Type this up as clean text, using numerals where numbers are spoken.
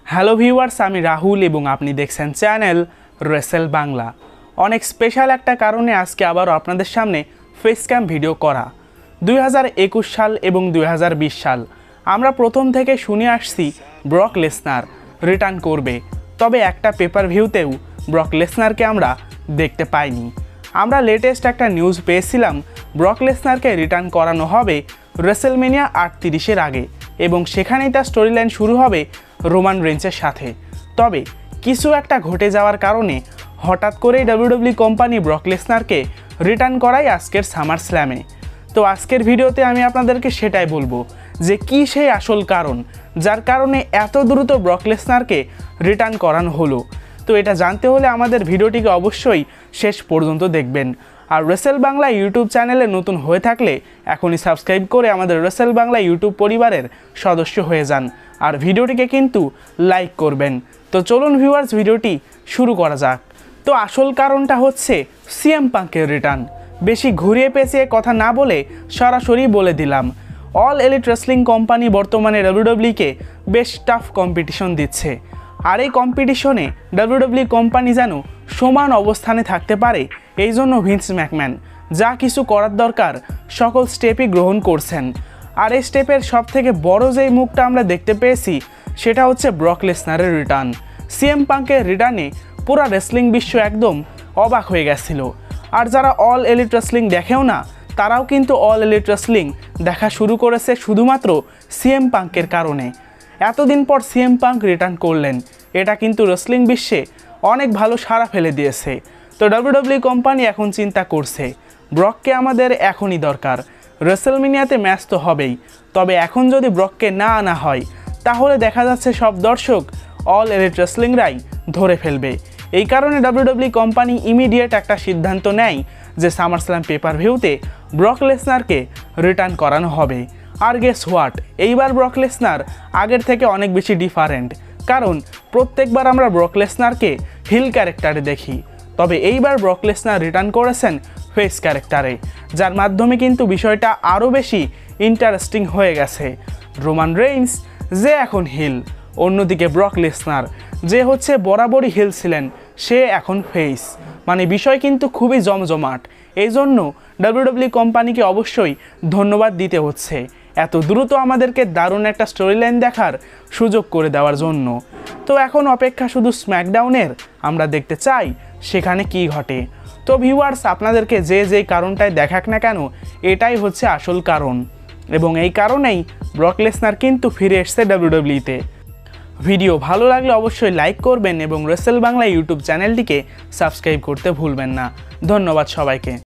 Hello viewers, আমি রাহুল এবং আপনি দেখছেন চ্যানেল রেসেল বাংলা। অনেক স্পেশাল একটা কারণে আজকে আবারও আপনাদের সামনে ফেস ক্যাম ভিডিও করা। 2021 সাল এবং 2020 সাল আমরা প্রথম থেকে শুনে আসছি ব্রক লেসনার রিটার্ন করবে, তবে একটা পেপার ভিউতেও ব্রক লেসনারকে আমরা দেখতে পাইনি। আমরা লেটেস্ট একটা নিউজ পেয়েছিলাম ব্রক লেসনারকে রিটার্ন করানো হবে রেসেলমেনিয়া 38-এর আগে এবং সেখানেই তার স্টোরি লাইন শুরু হবে রোমান রেঞ্চের সাথে। তবে কিছু একটা ঘটে যাওয়ার কারণে হঠাৎ করেই ডাব্লিউডাব্লিউ কোম্পানি ব্রক লেসনারকে রিটার্ন করায় আজকের সামার স্ল্যামে। তো আজকের ভিডিওতে আমি আপনাদেরকে সেটাই বলবো যে কী সেই আসল কারণ যার কারণে এত দ্রুত ব্রক লেসনারকে রিটার্ন করানো হলো। তো এটা জানতে হলে আমাদের ভিডিওটিকে অবশ্যই শেষ পর্যন্ত দেখবেন। আর রেসেল বাংলা ইউটিউব চ্যানেলে নতুন হয়ে থাকলে এখনই সাবস্ক্রাইব করে আমাদের রেসেল বাংলা ইউটিউব পরিবারের সদস্য হয়ে যান, আর ভিডিওটিকে কিন্তু লাইক করবেন। তো চলুন ভিউয়ার্স, ভিডিওটি শুরু করা যাক। তো আসল কারণটা হচ্ছে সিএম পাঙ্কের রিটার্ন। বেশি ঘুরিয়ে পেঁচিয়ে কথা না বলে সরাসরি বলে দিলাম, অল এলিট রেসলিং কোম্পানি বর্তমানে ডাব্লিউডাব্লিউকে বেশ টাফ কম্পিটিশন দিচ্ছে। আর এই কম্পিটিশনে ডাব্লিউডাব্লিউ কোম্পানি যেন সমান অবস্থানে থাকতে পারে, এই জন্য ভিন্স ম্যাকম্যান যা কিছু করার দরকার সকল স্টেপই গ্রহণ করছেন। আর এই স্টেপের সবথেকে বড় যেই মুখটা আমরা দেখতে পেয়েছি সেটা হচ্ছে ব্রক লেসনারের রিটার্ন। সিএম পাঙ্কের রিটার্নে পুরো রেসলিং বিশ্ব একদম অবাক হয়ে গেছিল। আর যারা অল এলিট রেসলিং দেখেও না তারাও কিন্তু অল এলিট রেসলিং দেখা শুরু করেছে শুধুমাত্র সিএম পাঙ্কের কারণে। এতদিন পর সিএম পাঙ্ক রিটার্ন করলেন, এটা কিন্তু রেসলিং বিশ্বে অনেক ভালো সাড়া ফেলে দিয়েছে। তো ডাব্লিউডাব্লিউ কোম্পানি এখন চিন্তা করছে ব্রককে আমাদের এখনই দরকার। রেসেলমেনিয়াতে ম্যাচ তো হবেই, তবে এখন যদি ব্রককে না আনা হয় তাহলে দেখা যাচ্ছে সব দর্শক অল এলিট রেসলিংরাই ধরে ফেলবে। এই কারণে ডাব্লিউডাব্লিউ কোম্পানি ইমিডিয়েট একটা সিদ্ধান্ত নেয় যে সামার স্ল্যাম পেপার ভিউতে ব্রক লেসনারকে রিটার্ন করানো হবে। আর গেস হোয়াট, এইবার ব্রক লেসনার আগের থেকে অনেক বেশি ডিফারেন্ট, কারণ প্রত্যেকবার আমরা ব্রক লেসনারকে হিল ক্যারেক্টারে দেখি, তবে এইবার ব্রক লেসনার রিটার্ন করেছেন ফেস ক্যারেক্টারে, যার মাধ্যমে কিন্তু বিষয়টা আরও বেশি ইন্টারেস্টিং হয়ে গেছে। রোমান রেইন্স যে এখন হিল, অন্যদিকে ব্রক লেসনার যে হচ্ছে বরাবরই হিল ছিলেন সে এখন ফেস, মানে বিষয় কিন্তু খুবই জমজমাট। এই জন্য ডাব্লিউডাব্লিউ কোম্পানিকে অবশ্যই ধন্যবাদ দিতে হচ্ছে এত দ্রুত আমাদেরকে দারুণ একটা স্টোরি লাইন দেখার সুযোগ করে দেওয়ার জন্য। তো এখন অপেক্ষা শুধু স্ম্যাকডাউনের, আমরা দেখতে চাই সেখানে কি ঘটে। তো ভিউয়ার্স, আপনাদেরকে যে যেই কারণটাই দেখাক না কেন এটাই হচ্ছে আসল কারণ, এবং এই কারণেই ব্রক লেসনার কিন্তু ফিরে এসছে ডাব্লিউডাব্লিউতে। ভিডিও ভালো লাগলে অবশ্যই লাইক করবেন এবং রেসেল বাংলা ইউটিউব চ্যানেলটিকে সাবস্ক্রাইব করতে ভুলবেন না। ধন্যবাদ সবাইকে।